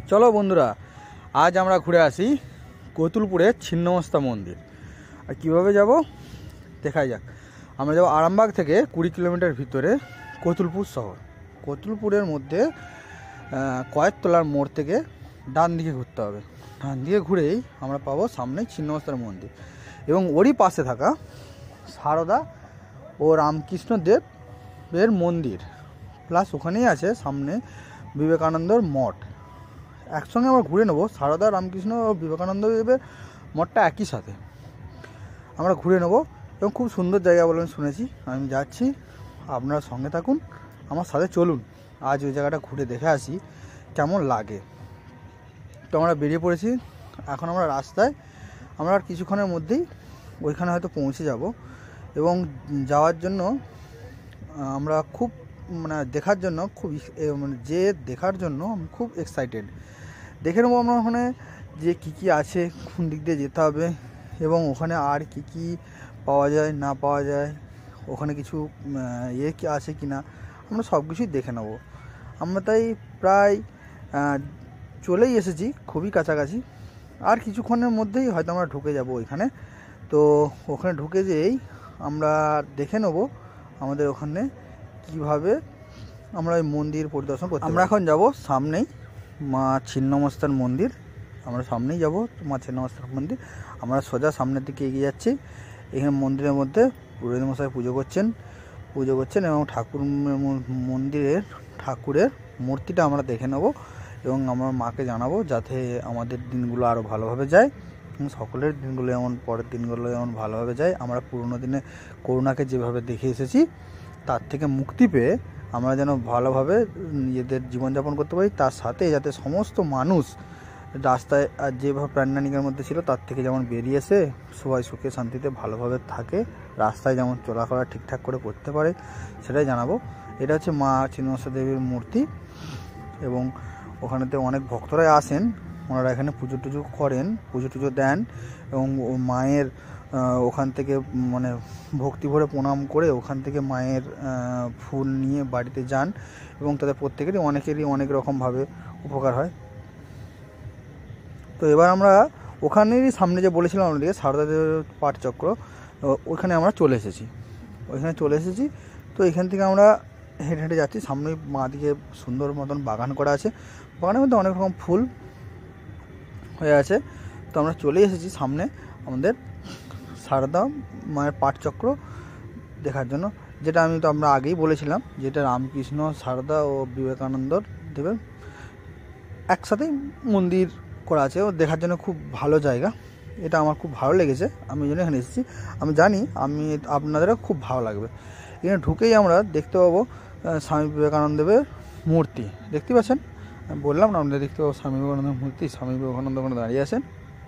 চলো বন্ধুরা, আজ আমরা ঘুরে আসি কতুলপুরের ছিন্নমস্তা মন্দির। আর কীভাবে যাব দেখাই যাক। আমরা যাব আরামবাগ থেকে 20 কিলোমিটার ভিতরে কতুলপুর শহর। কতুলপুরের মধ্যে কয়েকতলার মোড় থেকে ডান দিকে ঘুরতে হবে। ডান দিকে ঘুরেই আমরা পাবো সামনে ছিন্নমস্তার মন্দির এবং ওরই পাশে থাকা সারদা ও রামকৃষ্ণদেবের মন্দির, প্লাস ওখানেই আছে সামনে বিবেকানন্দর মঠ। একসঙ্গে আমরা ঘুরে নেবো। সারদা, রামকৃষ্ণ ও বিবেকানন্দ দেবের মঠটা একই সাথে আমরা ঘুরে নেবো এবং খুব সুন্দর জায়গা বলে আমি শুনেছি। আমি যাচ্ছি, আপনারা সঙ্গে থাকুন, আমার সাথে চলুন। আজ ওই জায়গাটা ঘুরে দেখে আসি কেমন লাগে। তো আমরা বেরিয়ে পড়েছি। এখন আমরা রাস্তায়, আমরা আর কিছুক্ষণের মধ্যেই ওইখানে হয়তো পৌঁছে যাব এবং যাওয়ার জন্য আমরা খুব দেখার জন্য দেখার জন্য খুব এক্সাইটেড। দেখে নেবো আমরা ওখানে যে কী আছে, কোন দিক দিয়ে যেতে হবে এবং ওখানে আর কি পাওয়া যায় না পাওয়া যায়, ওখানে কিছু কি আছে কি না, আমরা সব কিছুই দেখে নেব। আমরা তাই প্রায় চলেই এসেছি, খুবই কাছাকাছি। আর কিছুক্ষণের মধ্যেই হয়তো আমরা ঢুকে যাব ওইখানে। তো ওখানে ঢুকে যেয়েই আমরা দেখে নেব আমাদের ওখানে কিভাবে আমরা ওই মন্দির পরিদর্শন করতে। আমরা এখন যাব সামনেই মা ছিন্নমস্তার মন্দির। আমরা সামনেই যাব মা ছিন্নমস্তার মন্দির। আমরা সোজা সামনের দিকে এগিয়ে যাচ্ছি। এখানে মন্দিরের মধ্যে পুরোহিত মশাই পুজো করছেন এবং ঠাকুরের মূর্তিটা আমরা দেখে নেব এবং আমার মাকে জানাবো যাতে আমাদের দিনগুলো আরও ভালোভাবে যায়, সকলের দিনগুলো যেমন পরের দিনগুলো যেমন ভালোভাবে যায়। আমরা পুরোনো দিনে করোনাকে যেভাবে দেখে এসেছি তার থেকে মুক্তি পেয়ে আমরা যেন ভালোভাবে নিজেদের জীবনযাপন করতে পারি, তার সাথে যাতে সমস্ত মানুষ রাস্তায় আর যেভাবে প্যান্ডামিকের মধ্যে ছিল তার থেকে যেমন বেরিয়ে এসে সবাই সুখে শান্তিতে ভালোভাবে থাকে, রাস্তায় যেমন চলাফেরা ঠিকঠাক করে করতে পারে, সেটাই জানাবো। এটা হচ্ছে মা ছিন্নমস্তা দেবীর মূর্তি এবং ওখানেতে অনেক ভক্তরাই আসেন। ওনারা এখানে পুজো টুজো করেন, পুজো টুজো দেন এবং মায়ের ওখান থেকে ভক্তি ভরে প্রণাম করে ওখান থেকে মায়ের ফুল নিয়ে বাড়িতে যান এবং তাদের অনেকেরই অনেক রকমভাবে উপকার হয়। তো এবার আমরা ওখানেরই সামনে যে বলেছিলাম আমাদেরকে সারদা দেবের পাঠচক্র, ওইখানে আমরা চলে এসেছি। তো এখান থেকে আমরা হেঁটে হেঁটে যাচ্ছি। সামনে মা দিকে সুন্দর মতন বাগান করা আছে, বাগানের মধ্যে অনেক রকম ফুল হয়ে আছে। তো আমরা চলে এসেছি সামনে আমাদের সারদা মায়ের পাঠচক্র দেখার জন্য, যেটা আমরা আগেই বলেছিলাম, যেটা রামকৃষ্ণ, সারদা ও বিবেকানন্দ দেবের একসাথেই মন্দির করা আছে। ও দেখার জন্য খুব ভালো জায়গা। এটা আমার খুব ভালো লেগেছে, আমি জন্য এখানে এসেছি। আমি জানি আপনাদেরও খুব ভালো লাগবে। এখানে ঢুকেই আমরা দেখতে পাবো স্বামী বিবেকানন্দ দেবের মূর্তি। দেখতে পাচ্ছেন, আমি বললাম না আপনাদের দেখতে পাবো স্বামী বিবেকানন্দের মূর্তি। স্বামী বিবেকানন্দ ওখানে দাঁড়িয়ে আছেন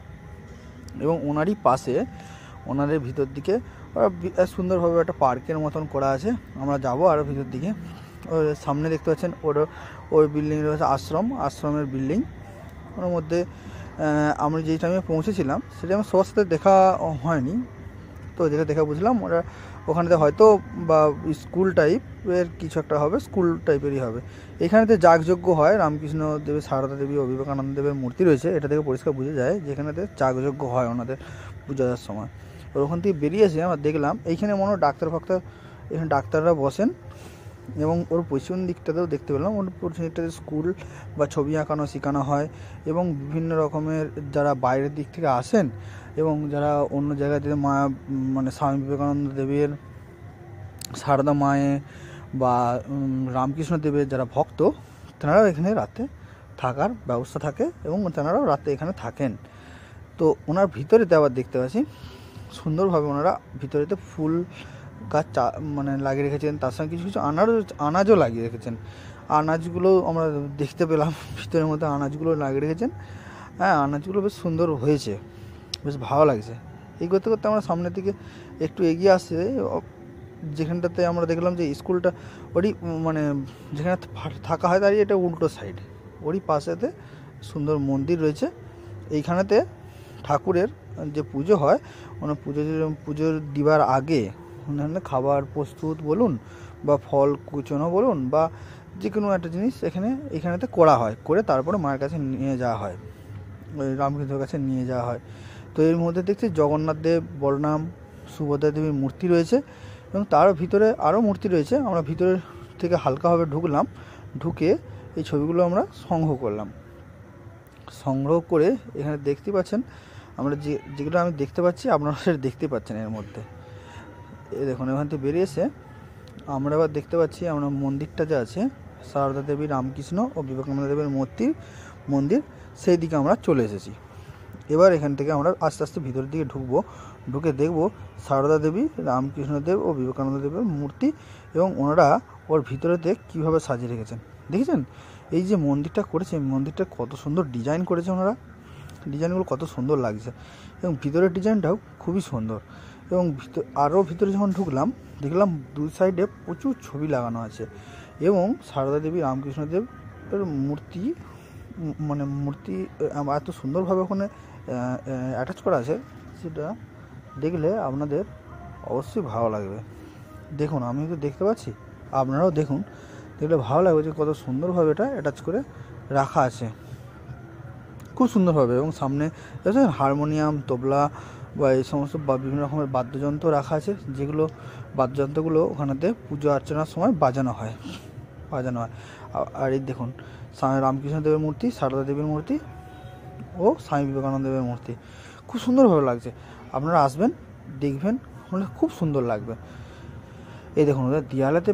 এবং ওনারই পাশে ওনাদের ভিতর দিকে সুন্দরভাবে একটা পার্কের মতন করা আছে। আমরা যাবো আরও ভিতর দিকে। ওর সামনে দেখতে পাচ্ছেন ওই বিল্ডিং রয়েছে আশ্রমের বিল্ডিং। ওর মধ্যে আমরা যেই টাইমে পৌঁছেছিলাম সেটা আমার সবার সাথে দেখা হয়নি, তো যেটা দেখা বুঝলাম ওরা ওখানেতে হয়তো বা স্কুল টাইপের কিছু একটা হবে, স্কুল টাইপেরই হবে। এখানেতে যাগযজ্ঞ হয়। রামকৃষ্ণ দেবের, সারদা দেবী ও বিবেকানন্দ দেবের মূর্তি রয়েছে, এটা থেকে পরিষ্কার বোঝা যায় যে এখানেতে যাগযজ্ঞ হয় ওনাদের পুজো দেওয়ার সময়। ওখান থেকে বেরিয়ে এসে আমরা দেখলাম এইখানে মনে হয় এখানে ডাক্তাররা বসেন এবং ওর পশ্চিম দিকটাতেও দেখতে পেলাম ওর পশ্চিম দিকটাতে স্কুল বা ছবি আঁকানো শেখানো হয় এবং বিভিন্ন রকমের যারা বাইরের দিক থেকে আসেন এবং যারা অন্য জায়গা থেকে স্বামী বিবেকানন্দ দেবের, সারদা মায়ের বা রামকৃষ্ণ দেবের যারা ভক্ত, তেনারাও এখানে রাতে থাকার ব্যবস্থা থাকে এবং তেনারাও রাতে এখানে থাকেন। তো ওনার ভিতরেতে আবার দেখতে পাচ্ছি সুন্দরভাবে ওনারা ভিতরেতে ফুল গাছ লাগিয়ে রেখেছেন, তার সঙ্গে কিছু কিছু আনাজও লাগিয়ে রেখেছেন। আনাজগুলো আমরা দেখতে পেলাম, ভিতরের মধ্যে আনাজগুলো লাগিয়ে রেখেছেন। হ্যাঁ, আনাজগুলো বেশ সুন্দর হয়েছে, বেশ ভালো লাগছে। এই করতে করতে আমরা সামনের দিকে একটু এগিয়ে আসছে, যেখানটাতে আমরা দেখলাম যে স্কুলটা ওরই যেখানে থাকা হয় তারই এটা উল্টো সাইড, ওরই পাশেতে সুন্দর মন্দির রয়েছে। এইখানেতে ঠাকুরের যে পুজো হয়, পুজোর দিবার আগে খাবার প্রস্তুত বলুন বা ফল কুচনো বলুন বা যে কোনো একটা জিনিস এখানেতে করা হয়, করে তারপরে মায়ের কাছে নিয়ে যাওয়া হয়, ওই রামকৃষ্ণের কাছে নিয়ে যাওয়া হয়। তো এর মধ্যে দেখছি জগন্নাথ দেব, বলরাম, সুভদ্রা দেবীর মূর্তি রয়েছে এবং তারও ভিতরে আরও মূর্তি রয়েছে। আমরা ভিতরের থেকে হালকাভাবে ঢুকলাম, ঢুকে এই ছবিগুলো আমরা সংগ্রহ করলাম। সংগ্রহ করে এখানে দেখতে পাচ্ছেন আমরা যেগুলো আমি দেখতে পাচ্ছি আপনারা সেটা দেখতে পাচ্ছেন। এর মধ্যে এই দেখুন এখান থেকে বেরিয়ে এসে আমরা আবার দেখতে পাচ্ছি আমরা মন্দিরটা যে আছে সারদা দেবী, রামকৃষ্ণ ও বিবেকানন্দ দেবের মন্দির, সেই দিকে আমরা চলে এসেছি। এবার এখান থেকে আমরা আস্তে আস্তে ভিতরের দিকে ঢুকবো, ঢুকে দেখব সারদা দেবী, রামকৃষ্ণ দেব ও বিবেকানন্দ দেবের মূর্তি এবং ওনারা ওর ভিতরেতে কীভাবে সাজিয়ে রেখেছেন। দেখেছেন এই যে মন্দিরটা করেছে, মন্দিরটা কত সুন্দর ডিজাইন করেছে ওনারা, ডিজাইনগুলো কত সুন্দর লাগছে এবং ভিতরের ডিজাইনটাও খুবই সুন্দর। এবং আরও ভিতরে যখন ঢুকলাম দেখলাম দুই সাইডে প্রচুর ছবি লাগানো আছে এবং সারদা দেবী, রামকৃষ্ণ দেবের মূর্তি এত সুন্দরভাবে ওখানে অ্যাটাচ করা আছে, সেটা দেখলে আপনাদের অবশ্যই ভালো লাগবে। দেখুন আমি তো দেখতে পাচ্ছি, আপনারাও দেখুন, দেখলে ভালো লাগবে যে কত সুন্দরভাবে এটা অ্যাটাচ করে রাখা আছে, খুব সুন্দরভাবে। এবং সামনে দেখছেন হারমোনিয়াম, তবলা বা এই সমস্ত বিভিন্ন রকমের বাদ্যযন্ত্র রাখা আছে, যেগুলো বাদ্যযন্ত্রগুলো ওখানেতে পুজো অর্চনার সময় বাজানো হয়। আর এই দেখুন রামকৃষ্ণ দেবের মূর্তি, সারদা দেবীর মূর্তি ও স্বামী বিবেকানন্দ দেবের মূর্তি, খুব সুন্দরভাবে লাগছে। আপনারা আসবেন, দেখবেন, খুব সুন্দর লাগবে। এই দেখুন ওদের দেয়ালেতে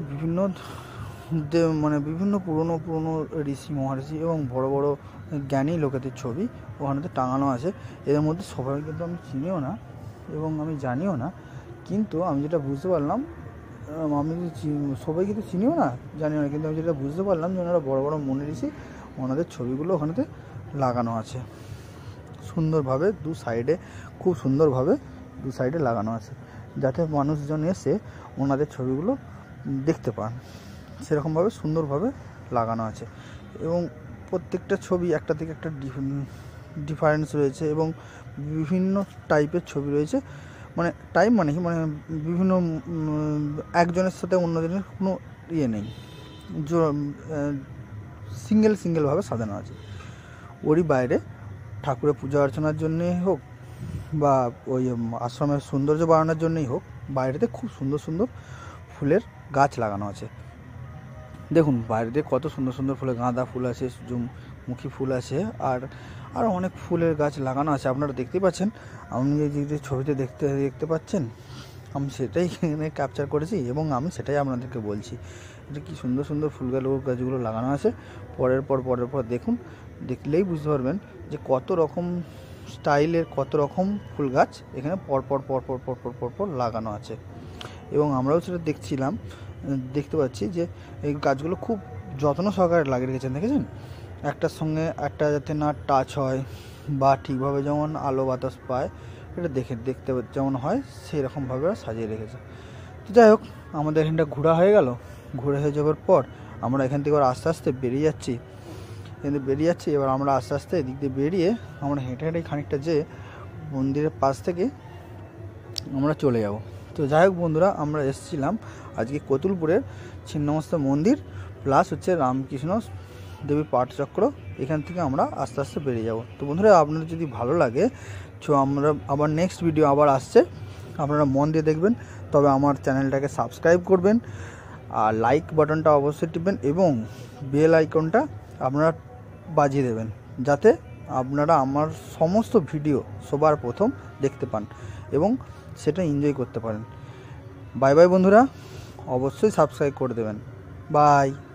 বিভিন্ন পুরনো ঋষি, মহাঋষি এবং বড় বড় জ্ঞানী লোকেদের ছবি ওখানেতে টাঙানো আছে। এদের মধ্যে সবাই কিন্তু আমি চিনিও না এবং আমি জানিও না, কিন্তু আমি যেটা বুঝতে পারলাম, আমি সবাই কিন্তু চিনিও না, জানিও না, কিন্তু আমি যেটা বুঝতে পারলাম যে ওনারা বড় বড় মুনি ঋষি, ওনাদের ছবিগুলো ওখানেতে লাগানো আছে সুন্দরভাবে, খুব সুন্দরভাবে দু সাইডে লাগানো আছে, যাতে মানুষজন এসে ওনাদের ছবিগুলো দেখতে পান, সেরকমভাবে সুন্দরভাবে লাগানো আছে। এবং প্রত্যেকটা ছবি একটা থেকে একটা ডিফারেন্স রয়েছে এবং বিভিন্ন টাইপের ছবি রয়েছে, বিভিন্ন একজনের সাথে অন্যজনের কোনো ইয়ে নেই, সিঙ্গেলভাবে সাজানো আছে। ওরই বাইরে ঠাকুরের পূজা অর্চনার জন্যে হোক বা ওই আশ্রমের সৌন্দর্য বাড়ানোর জন্যই হোক, বাইরেতে খুব সুন্দর সুন্দর ফুলের গাছ লাগানো আছে। দেখুন বাইরেতে কত সুন্দর সুন্দর ফুলের, গাঁদা ফুল আছে, সূর্যমুখী ফুল আছে, আর অনেক ফুলের গাছ লাগানো আছে। আপনারা দেখতেই পাচ্ছেন, আপনি যে ছবিতে দেখতে পাচ্ছেন, আমি সেটাই এখানে ক্যাপচার করেছি এবং আমি সেটাই আপনাদেরকে বলছি। এটা কি সুন্দর সুন্দর গাছগুলো লাগানো আছে। পরের পর দেখুন, দেখলেই বুঝতে পারবেন যে কত রকম স্টাইলের, কত রকম ফুল গাছ এখানে পরপর লাগানো আছে। এবং আমরাও সেটা দেখতে পাচ্ছি যে এই গাছগুলো খুব যত্ন সহকারে লাগিয়ে রেখেছেন। দেখেছেন একটার সঙ্গে একটা যাতে না টাচ হয় বা ঠিকভাবে যেমন আলো বাতাস পায়, এটা দেখতে যেমন হয় সেই রকমভাবে সাজিয়ে রেখেছে। তো যাই হোক, আমাদের এখানটা ঘোরা হয়ে গেল। ঘুরে হয়ে যাওয়ার পর আমরা এখান থেকে আস্তে আস্তে বেরিয়ে যাচ্ছি। এবার আমরা আস্তে আস্তে এদিক দিয়ে বেরিয়ে আমরা হেঁটে খানিকটা যেয়ে মন্দিরের পাশ থেকে আমরা চলে যাব। তো যাই হোক বন্ধুরা, আমরা এসেছিলাম আজকে কতুলপুরের ছিন্নমস্তা মন্দির প্লাস হচ্ছে রামকৃষ্ণ দেবী পাঠচক্র, এখান থেকে আমরা আস্তে আস্তে বেরিয়ে যাব। তো বন্ধুরা, আপনাদের যদি ভালো লাগে তো আমরা আবার নেক্সট ভিডিও আবার আসছে, আপনারা মন দিয়ে দেখবেন। তবে আমার চ্যানেলটাকে সাবস্ক্রাইব করবেন আর লাইক বাটনটা অবশ্যই টিপবেন এবং বেল আইকনটা আপনারা বাজিয়ে দেবেন, যাতে আপনারা আমার সমস্ত ভিডিও সবার প্রথম দেখতে পান এবং সেটা এনজয় করতে পারেন। বাই বাই বন্ধুরা, অবশ্যই সাবস্ক্রাইব করে দেবেন। বাই।